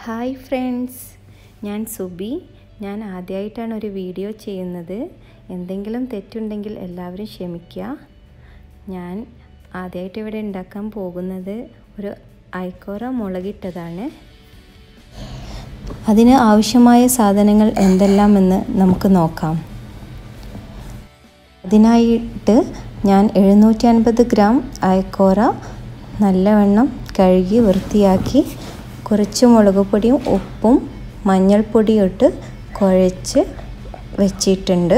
Hi friends, ഞാൻ സുബി. ഞാൻ ആദ്യമായിട്ടാണ് ഒരു വീഡിയോ ചെയ്യുന്നത്. എന്തെങ്കിലും തെറ്റുണ്ടെങ്കിൽ എല്ലാവരും ക്ഷമിക്കുക. ഞാൻ ആദ്യമായിട്ട് ഇവിടെ ഉണ്ടാക്കാൻ പോകുന്നത് ഒരു ഐക്കോറ മുളകിട്ടതാണ്. അതിന് ആവശ്യമായ സാധനങ്ങൾ എന്തെല്ലാമെന്ന് നമുക്ക് നോക്കാം. അതിനായിട്ട് ഞാൻ 750 ഗ്രാം ഐക്കോറ നല്ലവണ്ണം കഴുകി വൃത്തിയാക്കി കുറച്ച് മുളക് പൊടിയും ഉപ്പും മഞ്ഞൾപ്പൊടിയും ഇട്ട് കുഴച്ച് വെച്ചിട്ടുണ്ട്.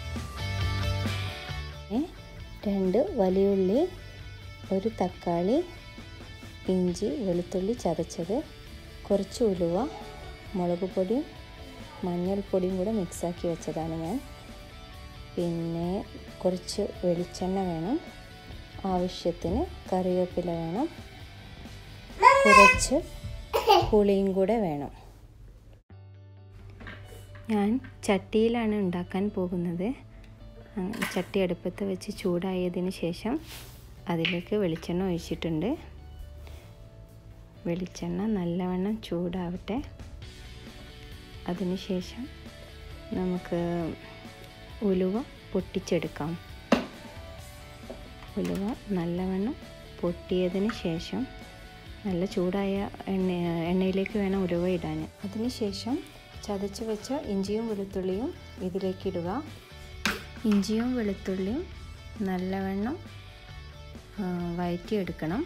2 വലിയുള്ളി, 1 തക്കാളി, ഇഞ്ചി വെളുത്തുള്ളി ചതച്ചത്, കുറച്ച് ഉലുവ, മുളക് പൊടിയും മഞ്ഞൾപ്പൊടിയും കൂടെ മിക്സാക്കി വെച്ചതാണ് ഞാൻ. പിന്നെ കുറച്ച് വെളിച്ചെണ്ണ വേണം, ആവശ്യത്തിന് കറിവേപ്പില വേണം, കുറച്ച് പുളിയും കൂടെ വേണം. ഞാൻ ചട്ടിയിലാണ് ഉണ്ടാക്കാൻ പോകുന്നത്. ചട്ടി അടുപ്പത്ത് വെച്ച് ചൂടായതിന് ശേഷം അതിലേക്ക് വെളിച്ചെണ്ണ ഒഴിച്ചിട്ടുണ്ട്. വെളിച്ചെണ്ണ നല്ലവണ്ണം ചൂടാവട്ടെ. അതിനുശേഷം നമുക്ക് ഉലുവ പൊട്ടിച്ചെടുക്കാം. ഉലുവ നല്ലവണ്ണം പൊട്ടിയതിന് ശേഷം നല്ല ചൂടായ എണ്ണയിലേക്ക് വേണം ഉലുവ ഇടാൻ. അതിനുശേഷം ചതച്ച് വെച്ച ഇഞ്ചിയും വെളുത്തുള്ളിയും ഇതിലേക്ക് ഇടുക. ഇഞ്ചിയും വെളുത്തുള്ളിയും നല്ലവണ്ണം വഴറ്റിയെടുക്കണം.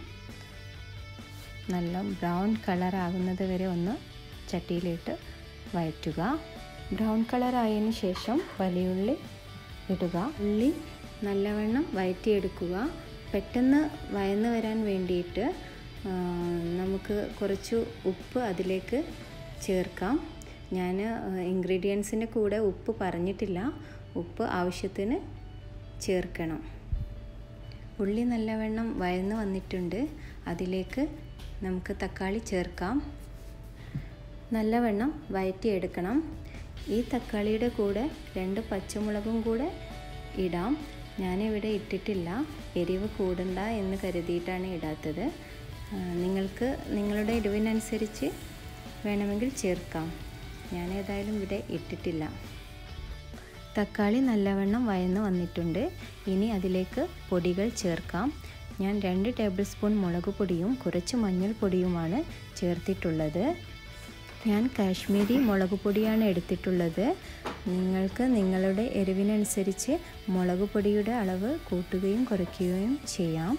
നല്ല ബ്രൗൺ കളറാകുന്നത് വരെ ഒന്ന് ചട്ടിയിലിട്ട് വഴറ്റുക. ബ്രൗൺ കളറായതിന് ശേഷം വലിയുള്ളി ഇടുക. ഉള്ളി നല്ലവണ്ണം വഴറ്റിയെടുക്കുക. പെട്ടെന്ന് വഴന്ന് വരാൻ വേണ്ടിയിട്ട് നമുക്ക് കുറച്ച് ഉപ്പ് അതിലേക്ക് ചേർക്കാം. ഞാൻ ഇൻഗ്രീഡിയൻസിൻ്റെ കൂടെ ഉപ്പ് പറഞ്ഞിട്ടില്ല. ഉപ്പ് ആവശ്യത്തിന് ചേർക്കണം. ഉള്ളി നല്ലവണ്ണം വഴന്ന് വന്നിട്ടുണ്ട്. അതിലേക്ക് നമുക്ക് തക്കാളി ചേർക്കാം. നല്ലവണ്ണം വഴറ്റിയെടുക്കണം. ഈ തക്കാളിയുടെ കൂടെ 2 പച്ചമുളകും കൂടെ ഇടാം. ഞാനിവിടെ ഇട്ടിട്ടില്ല, എരിവ് കൂടണ്ട എന്ന് കരുതിയിട്ടാണ് ഇടാത്തത്. നിങ്ങൾക്ക് നിങ്ങളുടെ എരിവിനനുസരിച്ച് വേണമെങ്കിൽ ചേർക്കാം. ഞാൻ ഏതായാലും ഇവിടെ ഇട്ടിട്ടില്ല. തക്കാളി നല്ലവണ്ണം വഴന്ന് വന്നിട്ടുണ്ട്. ഇനി അതിലേക്ക് പൊടികൾ ചേർക്കാം. ഞാൻ 2 ടേബിൾ സ്പൂൺ മുളക് പൊടിയും കുറച്ച് മഞ്ഞൾപ്പൊടിയുമാണ് ചേർത്തിട്ടുള്ളത്. ഞാൻ കാശ്മീരി മുളക് പൊടിയാണ് എടുത്തിട്ടുള്ളത്. നിങ്ങൾക്ക് നിങ്ങളുടെ എരിവിനനുസരിച്ച് മുളക് പൊടിയുടെ അളവ് കൂട്ടുകയും കുറയ്ക്കുകയും ചെയ്യാം.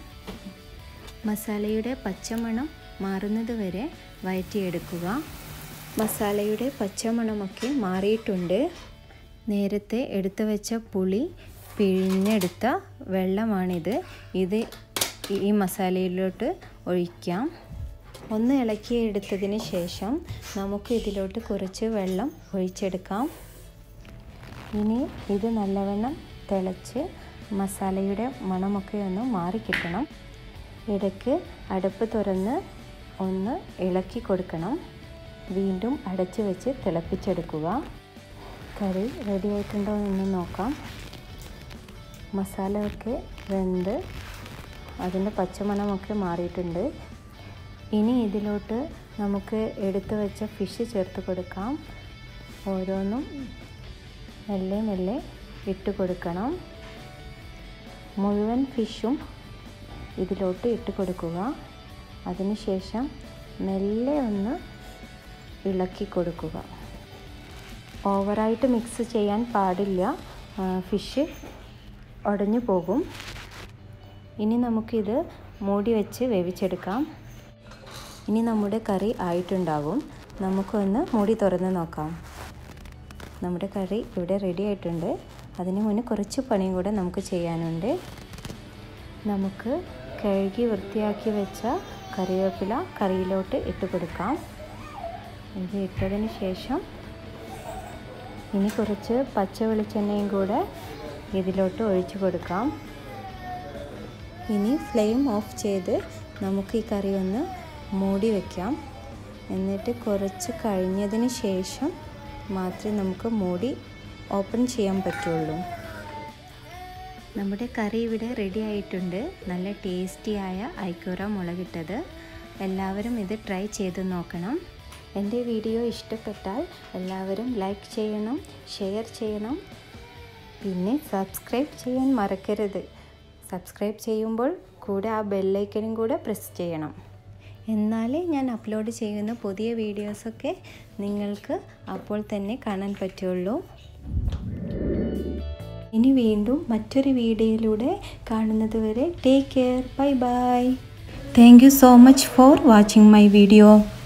മസാലയുടെ പച്ചമണം മാറുന്നത് വരെ വഴറ്റിയെടുക്കുക. മസാലയുടെ പച്ചമണമൊക്കെ മാറിയിട്ടുണ്ട്. നേരത്തെ എടുത്തു വെച്ച പുളി പിഴിഞ്ഞെടുത്ത വെള്ളമാണിത്. ഇത് ഈ മസാലയിലോട്ട് ഒഴിക്കാം. ഒന്ന് ഇളക്കിയെടുത്തതിന് ശേഷം നമുക്ക് ഇതിലോട്ട് കുറച്ച് വെള്ളം ഒഴിച്ചെടുക്കാം. ഇനി ഇത് നല്ലവണ്ണം തിളച്ച് മസാലയുടെ മണമൊക്കെ ഒന്ന് മാറിക്കിട്ടണം. ഇടയ്ക്ക് അടുപ്പ് തുറന്ന് ഒന്ന് ഇളക്കി കൊടുക്കണം. വീണ്ടും അടച്ച് വെച്ച് തിളപ്പിച്ചെടുക്കുക. കറി റെഡി ആയിട്ടുണ്ടോ എന്ന് നോക്കാം. മസാലയൊക്കെ വെന്ത് അതിൻ്റെ പച്ചമണമൊക്കെ മാറിയിട്ടുണ്ട്. ഇനി ഇതിലോട്ട് നമുക്ക് എടുത്തു വെച്ച ഫിഷ് ചേർത്ത് കൊടുക്കാം. ഓരോന്നും മെല്ലെ മെല്ലെ ഇട്ട് കൊടുക്കണം. മുഴുവൻ ഫിഷും ഇതിലോട്ട് ഇട്ട് കൊടുക്കുക. അതിനുശേഷം മെല്ലെ ഒന്ന് ഇളക്കി കൊടുക്കുക. ഓവറായിട്ട് മിക്സ് ചെയ്യാൻ പാടില്ല, ഫിഷ് ഉടഞ്ഞു പോകും. ഇനി നമുക്കിത് മൂടി വെച്ച് വേവിച്ചെടുക്കാം. ഇനി നമ്മുടെ കറി ആയിട്ടുണ്ടാകും. നമുക്കൊന്ന് മൂടി തുറന്ന് നോക്കാം. നമ്മുടെ കറി ഇവിടെ റെഡി ആയിട്ടുണ്ട്. അതിന് മുന്നേ കുറച്ച് പണിയും കൂടെ നമുക്ക് ചെയ്യാനുണ്ട്. നമുക്ക് കഴുകി വൃത്തിയാക്കി വെച്ച കറിവേപ്പില കറിയിലോട്ട് ഇട്ട് കൊടുക്കാം. ഇത് ഇട്ടതിന് ശേഷം ഇനി കുറച്ച് പച്ച വെളിച്ചെണ്ണയും കൂടെ ഇതിലോട്ട് ഒഴിച്ചു കൊടുക്കാം. ഇനി ഫ്ലെയിം ഓഫ് ചെയ്ത് നമുക്ക് ഈ കറി ഒന്ന് മൂടി വയ്ക്കാം. എന്നിട്ട് കുറച്ച് കഴിഞ്ഞതിന് ശേഷം മാത്രമേ നമുക്ക് മൂടി ഓപ്പൺ ചെയ്യാൻ പറ്റുള്ളൂ. നമ്മുടെ കറി ഇവിടെ റെഡി ആയിട്ടുണ്ട്. നല്ല ടേസ്റ്റിയായ ഐക്കോറ മുളകിട്ടത്. എല്ലാവരും ഇത് ട്രൈ ചെയ്ത് നോക്കണം. എൻ്റെ വീഡിയോ ഇഷ്ടപ്പെട്ടാൽ എല്ലാവരും ലൈക്ക് ചെയ്യണം, ഷെയർ ചെയ്യണം, പിന്നെ സബ്സ്ക്രൈബ് ചെയ്യാൻ മറക്കരുത്. സബ്സ്ക്രൈബ് ചെയ്യുമ്പോൾ കൂടെ ആ ബെല്ലൈക്കനും കൂടെ പ്രസ് ചെയ്യണം. എന്നാലേ ഞാൻ അപ്ലോഡ് ചെയ്യുന്ന പുതിയ വീഡിയോസൊക്കെ നിങ്ങൾക്ക് അപ്പോൾ തന്നെ കാണാൻ പറ്റുള്ളൂ. ഇനി വീണ്ടും മറ്റൊരു വീഡിയോയിലൂടെ കാണുന്നത് വരെ take care. Bye bye. Thank you so much for watching my video.